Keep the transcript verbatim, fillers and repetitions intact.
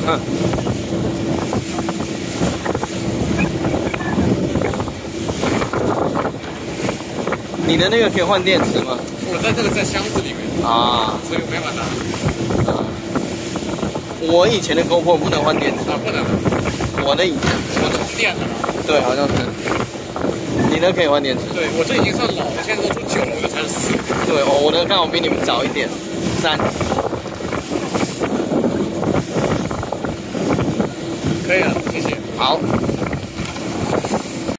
哼。你的那个可以换电池吗？ 我在这个在箱子里面啊， 所以我没办法拿。 啊，我以前的 GoPro 不能换电池啊，不能。 我的以前， 我充电的。对， 好像是。你的可以换电池。 对，我这已经算老了，现在都出九了，我的才是四。 对，我我的刚好比你们早一点，三。 可以了，谢谢。 好。